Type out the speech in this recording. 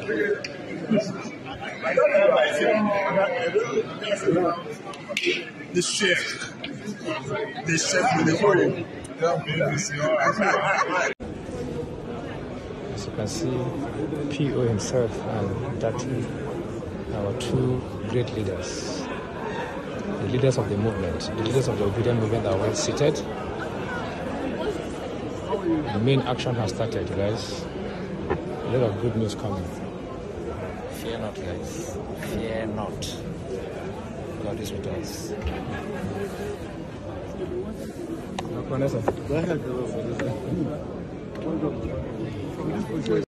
The chef with the oil. As you can see, PO himself and Datti, our two great leaders, the leaders of the movement, the leaders of the obedient movement are well seated. The main action has started, guys. A lot of good news coming. Fear not, guys. Fear not. God is with us. Go ahead.